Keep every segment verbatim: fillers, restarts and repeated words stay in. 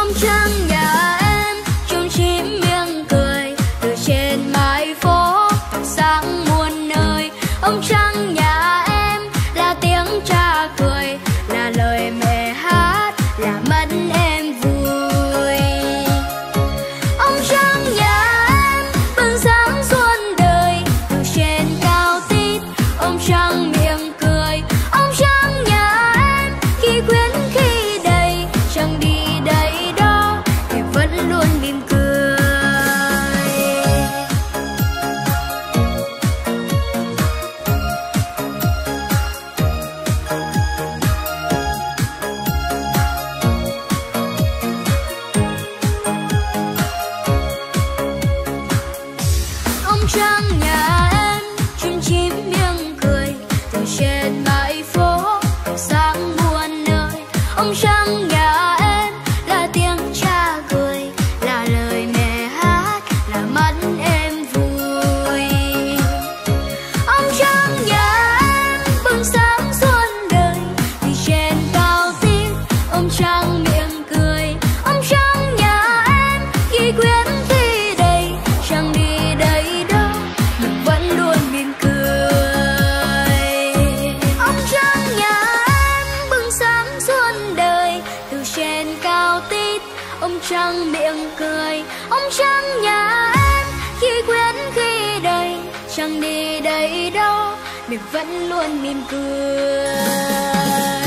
Ông trăng nhà em chim chím miệng cười từ trên mái phố sáng muôn nơi. Ông trăng nhà em là tiếng cha cười, là lời mẹ hát, là mắt em vui. Ông trăng nhà em bừng sáng xuân đời từ trên cao tít. Ông trăng miệng cười, ông trăng nhà em khi quyến khi đầy, chẳng đi đây đó thì vẫn luôn mỉm cười. Ông trăng nhà em chim chím miệng cười từ trên mái phố sáng muôn nơi. Ông trăng nhà em là tiếng cha cười, là lời mẹ hát, là mắt em vui. Ông trăng nhà em bừng sáng xuân đời từ trên cao tít. Ông trăng miệng cười, ông trăng nhà em khi quyến khi đầy, chẳng đi đây đâu nhưng vẫn luôn mỉm cười. Ông trăng nhà em bừng sáng xuân đời từ trên cao tít. Ông trăng miệng cười, ông trăng nhà em khi quyến khi đầy, chẳng đi đây đâu mình vẫn luôn mỉm cười.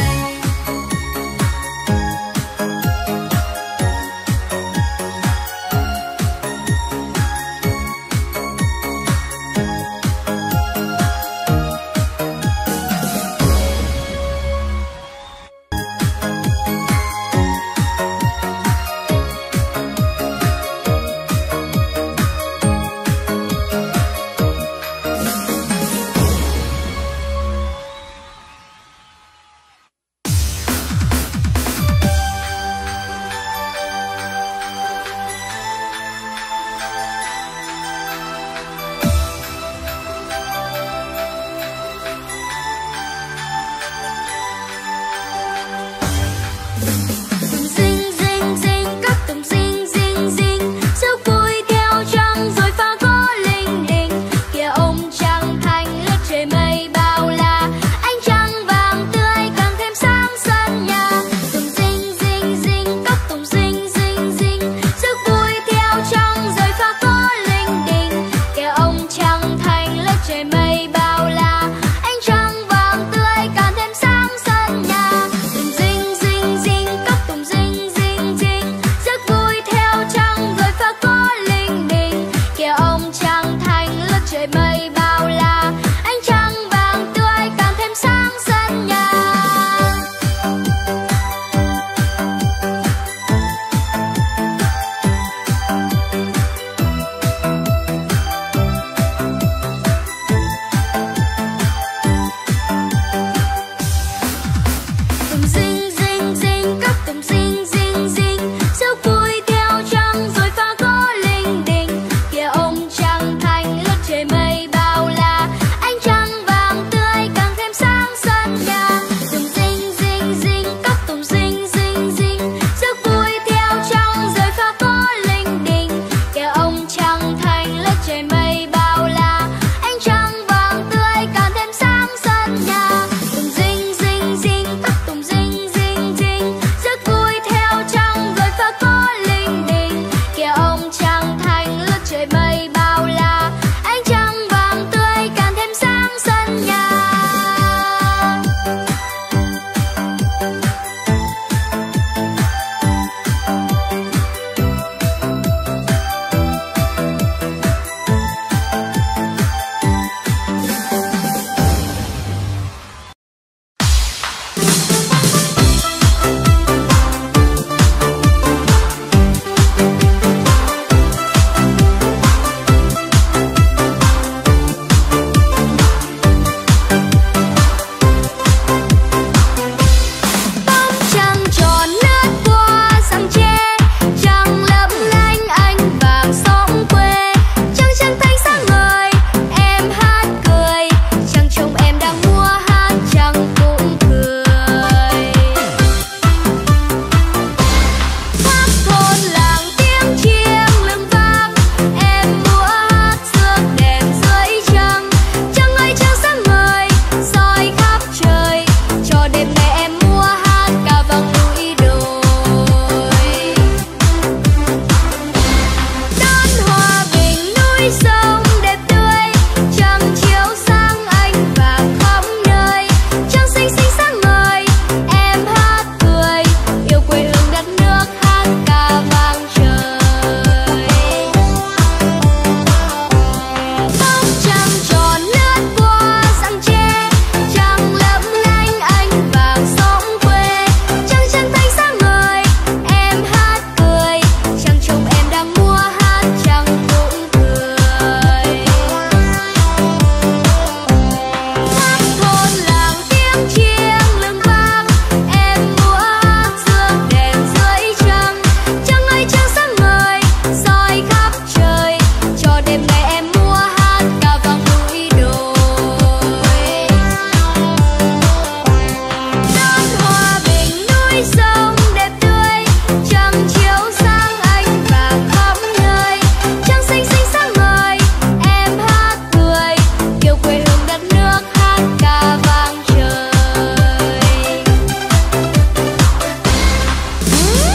Ừ.